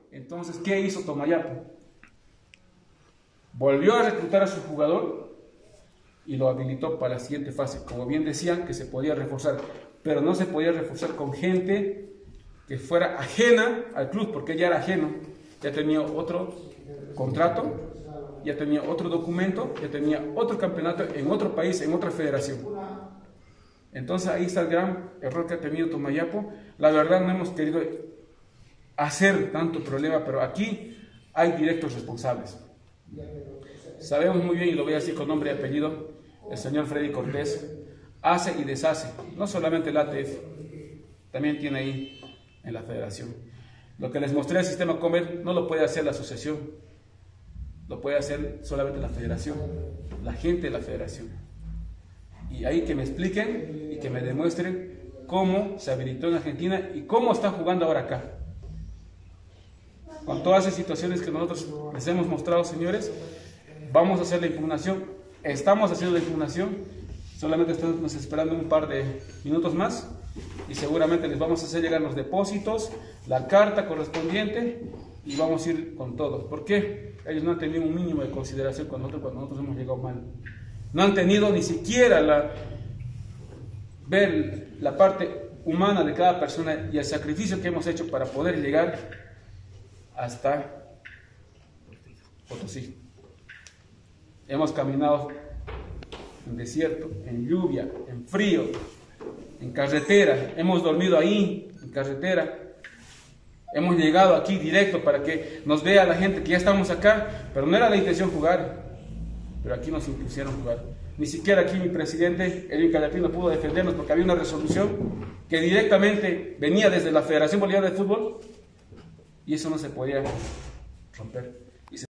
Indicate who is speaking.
Speaker 1: Entonces, ¿qué hizo Tomayapo? Volvió a reclutar a su jugador y lo habilitó para la siguiente fase. Como bien decían, que se podía reforzar, pero no se podía reforzar con gente que fuera ajena al club, porque ya era ajeno, ya tenía otro contrato, ya tenía otro documento, ya tenía otro campeonato en otro país, en otra federación. Entonces ahí está el gran error que ha tenido Tomayapo. La verdad no hemos querido hacer tanto problema, pero aquí hay directos responsables. Sabemos muy bien, y lo voy a decir con nombre y apellido, el señor Freddy Cortés hace y deshace, no solamente el ATF, también tiene ahí en la federación. Lo que les mostré del sistema Comer no lo puede hacer la asociación, lo puede hacer solamente la federación, la gente de la federación. Y ahí que me expliquen y que me demuestren cómo se habilitó en Argentina y cómo está jugando ahora acá. Con todas esas situaciones que nosotros les hemos mostrado, señores, vamos a hacer la impugnación, estamos haciendo la impugnación, solamente estamos esperando un par de minutos más y seguramente les vamos a hacer llegar los depósitos, la carta correspondiente y vamos a ir con todo. ¿Por qué? Ellos no han tenido un mínimo de consideración con nosotros cuando nosotros hemos llegado mal. No han tenido ni siquiera ver la parte humana de cada persona y el sacrificio que hemos hecho para poder llegar hasta Potosí. Hemos caminado en desierto, en lluvia, en frío, en carretera, hemos dormido ahí, en carretera. Hemos llegado aquí directo para que nos vea la gente que ya estamos acá, pero no era la intención jugar. Pero aquí nos impusieron jugar. Ni siquiera aquí mi presidente, Edwin Callapino, pudo defendernos porque había una resolución que directamente venía desde la Federación Boliviana de Fútbol y eso no se podía romper.